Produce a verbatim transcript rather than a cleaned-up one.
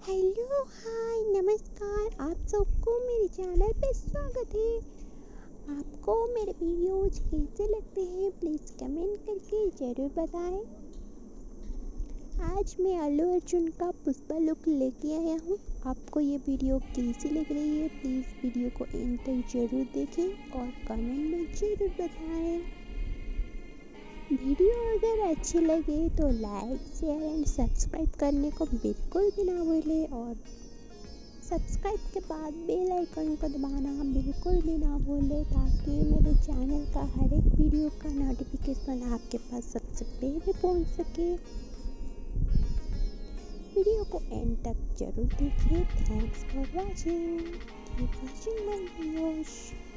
Hello hi नमस्कार, आप सबको मेरे चैनल पे स्वागत है। आपको मेरे वीडियोज कैसे लगते हैं प्लीज़ कमेंट करके ज़रूर बताएं। आज मैं अल्लू अर्जुन का पुष्पा लुक लेके आया हूँ। आपको ये वीडियो कैसी लग रही है प्लीज़ वीडियो को एंड तक ज़रूर देखें और कमेंट में ज़रूर बताएं। वीडियो अगर अच्छी लगे तो लाइक शेयर एंड सब्सक्राइब करने को बिल्कुल भी ना भूलें और सब्सक्राइब के बाद बेल आइकन को दबाना बिल्कुल भी ना भूलें ताकि मेरे चैनल का हर एक वीडियो का नोटिफिकेशन आपके पास सबसे पहले पहुंच सके। वीडियो को एंड तक जरूर देखिए। Thanks for watching. Keep watching my videos.